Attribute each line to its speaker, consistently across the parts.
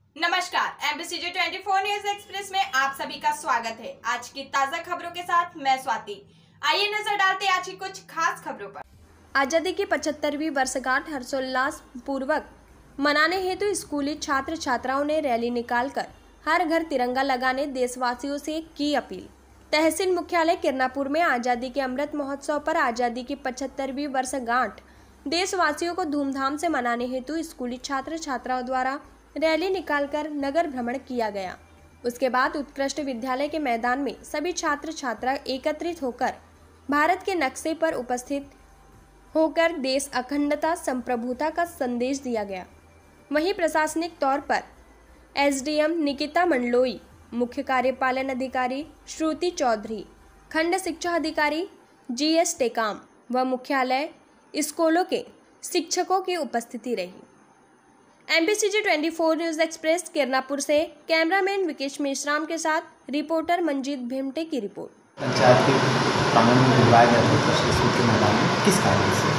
Speaker 1: नमस्कार, MBCJ 24 news express में आप सभी का स्वागत है। आज की ताजा खबरों के साथ मैं स्वाति। आइए नजर डालते हैं आज की कुछ खास खबरों पर।
Speaker 2: आजादी की 75वीं वर्षगांठ हर्षोल्लास पूर्वक मनाने हेतु स्कूली छात्र छात्राओं ने रैली निकालकर हर घर तिरंगा लगाने देशवासियों से की अपील। तहसील मुख्यालय किरनापुर में आजादी के अमृत महोत्सव पर आजादी की 75वीं वर्षगांठ देशवासियों को धूमधाम से मनाने हेतु स्कूली छात्र छात्राओं द्वारा रैली निकालकर नगर भ्रमण किया गया। उसके बाद उत्कृष्ट विद्यालय के मैदान में सभी छात्र छात्रा एकत्रित होकर भारत के नक्शे पर उपस्थित होकर देश अखंडता संप्रभुता का संदेश दिया गया। वहीं प्रशासनिक तौर पर SDM निकिता मंडलोई, मुख्य कार्यपालन अधिकारी श्रुति चौधरी, खंड शिक्षा अधिकारी GS टेकाम व मुख्यालय स्कूलों के शिक्षकों की उपस्थिति रही। MBCJ 24 न्यूज एक्सप्रेस किरनापुर से कैमरामैन विकेश मेश्राम के साथ रिपोर्टर मंजीत भेमटे की रिपोर्ट।
Speaker 3: पंचायत के कानून में बुलवाया गया था स्कूल के मैदान में, किस कारण से?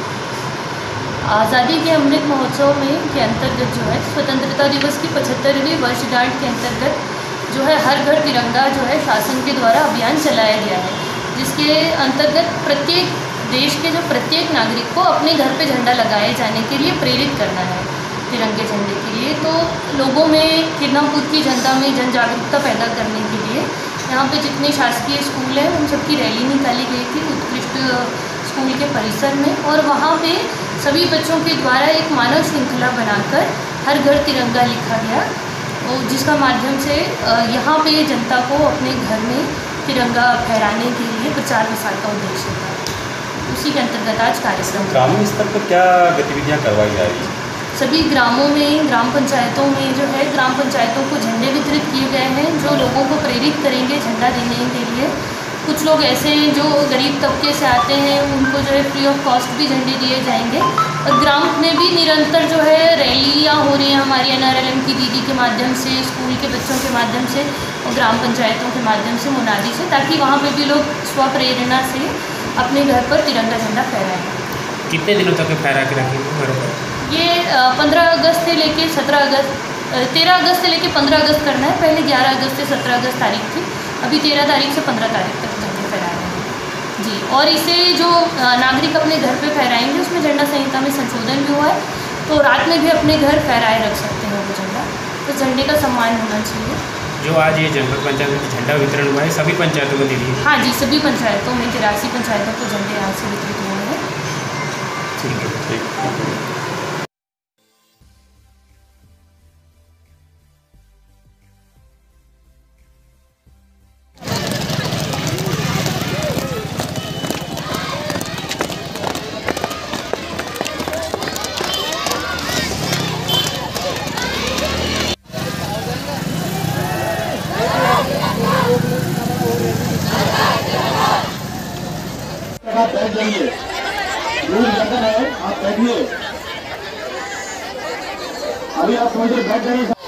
Speaker 4: आज़ादी के अमृत महोत्सव में के अंतर्गत जो है स्वतंत्रता दिवस की 75वीं वर्षगांठ के अंतर्गत जो है हर घर तिरंगा जो है शासन के द्वारा अभियान चलाया गया है, जिसके अंतर्गत प्रत्येक देश के जो प्रत्येक नागरिक को अपने घर पे झंडा लगाए जाने के लिए प्रेरित करना है तिरंगे झंडे के लिए। तो लोगों में किरनापुर की जनता में जन जागरूकता पैदा करने के लिए यहाँ पे जितने शासकीय स्कूल हैं उन सबकी रैली निकाली गई थी उत्कृष्ट स्कूल के परिसर में, और वहाँ पे सभी बच्चों के द्वारा एक मानव श्रृंखला बनाकर हर घर तिरंगा लिखा गया, और जिसका माध्यम से यहाँ पे जनता को अपने घर में तिरंगा फहराने के लिए प्रचार प्रसार का उद्देश्य था। उसी के अंतर्गत आज कार्यक्रम
Speaker 5: ग्रामीण स्तर पर क्या गतिविधियाँ करवाई जा रही हैं?
Speaker 4: सभी ग्रामों में ग्राम पंचायतों में जो है ग्राम पंचायतों को झंडे वितरित किए गए हैं जो लोगों को प्रेरित करेंगे झंडा देने के लिए। कुछ लोग ऐसे हैं जो गरीब तबके से आते हैं, उनको जो है फ्री ऑफ कॉस्ट भी झंडे दिए जाएंगे। और ग्राम में भी निरंतर जो है रैलियाँ हो रही हैं हमारी NRLM की दीदी के माध्यम से, स्कूल के बच्चों के माध्यम से और ग्राम पंचायतों के माध्यम से, मुनादी से, ताकि वहाँ पर भी लोग स्वप्रेरणा से अपने घर पर तिरंगा झंडा फहराएँ।
Speaker 5: कितने दिनों तक फहरा के रखेंगे घर पर?
Speaker 4: ये 15 अगस्त से लेके 13 अगस्त से लेके 15 अगस्त करना है। पहले 11 अगस्त से 17 अगस्त तारीख थी, अभी 13 तारीख से 15 तारीख तक झंडे फहरा रहे हैं जी। और इसे जो नागरिक अपने घर पे फहराएंगे उसमें झंडा संहिता में संशोधन भी हुआ है, तो रात में भी अपने घर फहराए रख सकते हैं वो झंडा। तो झंडे का सम्मान होना चाहिए। जो आज ये जनपद पंचायत में झंडा वितरण हुआ है सभी पंचायतों को दे दिए? हाँ जी, सभी पंचायतों में 83 पंचायतों को झंडे यहाँ से वितरित हुए हैं।
Speaker 5: ठीक है, ठीक।
Speaker 6: बैठ जाइए, दूर जगह है, आप बैठिए। अभी आप थोड़ी देर बैठ जाइए।